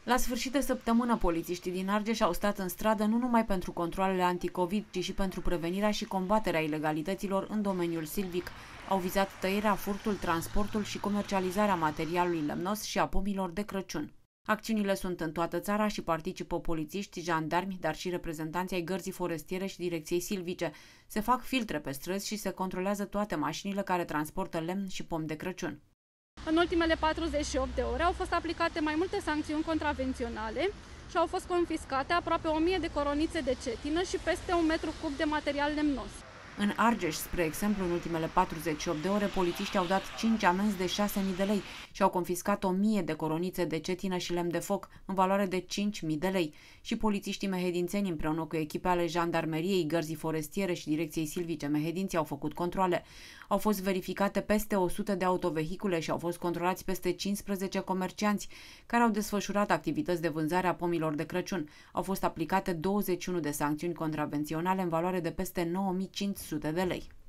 La sfârșit de săptămână, polițiștii din Argeș au stat în stradă nu numai pentru controalele anticovid, ci și pentru prevenirea și combaterea ilegalităților în domeniul silvic. Au vizat tăierea, furtul, transportul și comercializarea materialului lemnos și a pomilor de Crăciun. Acțiunile sunt în toată țara și participă polițiști, jandarmi, dar și reprezentanții ai Gărzii Forestiere și Direcției Silvice. Se fac filtre pe străzi și se controlează toate mașinile care transportă lemn și pom de Crăciun. În ultimele 48 de ore au fost aplicate mai multe sancțiuni contravenționale și au fost confiscate aproape 1000 de coronițe de cetină și peste 1 metru cub de material lemnos. În Argeș, spre exemplu, în ultimele 48 de ore, polițiștii au dat 5 amenzi de 6.000 de lei și au confiscat 1000 de coronițe de cetină și lemn de foc, în valoare de 5.000 de lei. Și polițiștii mehedințeni, împreună cu echipe ale Jandarmeriei, Gărzii Forestiere și Direcției Silvice Mehedinții, au făcut controale. Au fost verificate peste 100 de autovehicule și au fost controlați peste 15 comercianți care au desfășurat activități de vânzare a pomilor de Crăciun. Au fost aplicate 21 de sancțiuni contravenționale în valoare de peste 9500 de lei.